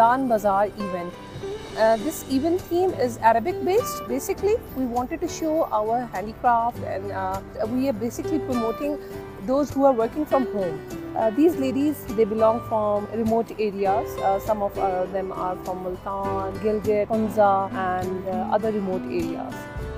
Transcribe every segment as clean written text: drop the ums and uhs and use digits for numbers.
Multan Bazaar event. This event theme is Arabic based. Basically, we wanted to show our handicraft, and we are basically promoting those who are working from home. These ladies, they belong from remote areas. Some of them are from Multan, Gilgit, Hunza and other remote areas.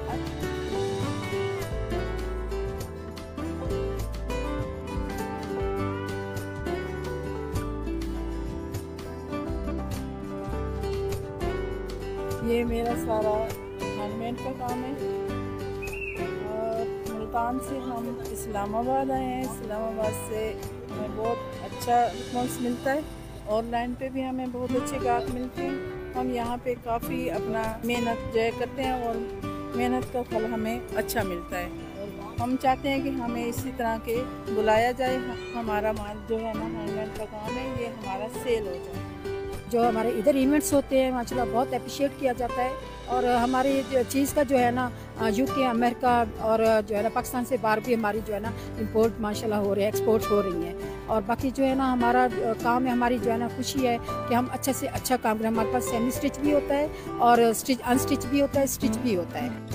ये मेरा सारा handmade का काम है और मुल्तान से हम इस्लामाबाद आए हैं। इस्लामाबाद से हमें बहुत अच्छा रिस्पॉन्स मिलता है। ऑनलाइन पे भी हमें बहुत अच्छे ग्राहक मिलते हैं। हम यहाँ पे काफ़ी अपना मेहनत जो है करते हैं और मेहनत का फल हमें अच्छा मिलता है। और हम चाहते हैं कि हमें इसी तरह के बुलाया जाए। हमारा माल जो है ना हैंडमेड का काम है, ये हमारा सेल हो जाए। जो हमारे इधर इवेंट्स होते हैं माशाल्लाह बहुत अप्रिशिएट किया जाता है। और हमारी चीज़ का जो है ना यूके, अमेरिका और जो है ना पाकिस्तान से बाहर भी हमारी जो है ना इंपोर्ट माशाल्लाह हो रही है, एक्सपोर्ट हो रही हैं। और बाकी जो है ना हमारा काम है, हमारी जो है ना खुशी है कि हम अच्छे से अच्छा काम करें। हमारे पास सेमी स्टिच भी होता है और अनस्टिच भी होता है, स्टिच भी होता है।